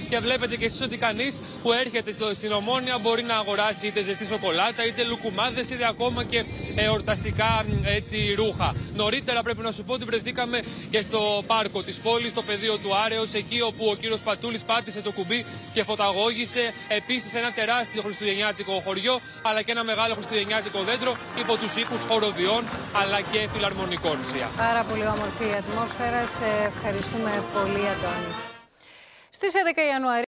Και βλέπετε και εσείς ότι κανείς που έρχεται στην Ομόνοια μπορεί να αγοράσει είτε ζεστή σοκολάτα, είτε λουκουμάδες, είτε ακόμα και εορταστικά ρούχα. Νωρίτερα πρέπει να σου πω ότι βρεθήκαμε και στο πάρκο της πόλης, στο πεδίο του Άρεως, εκεί όπου ο κύριος Πατούλης πάτησε το κουμπί και φωταγώγησε επίσης ένα τεράστιο χριστουγεννιάτικο χωριό, αλλά και ένα μεγάλο χριστουγεννιάτικο δέντρο υπό τους οίκους χοροδιών αλλά και φιλαρμονικών. Πάρα πολύ όμορφη η ατμόσφαιρα. Σε ευχαριστούμε πολύ, Αντώνη. Στις 11 Ιανουαρίου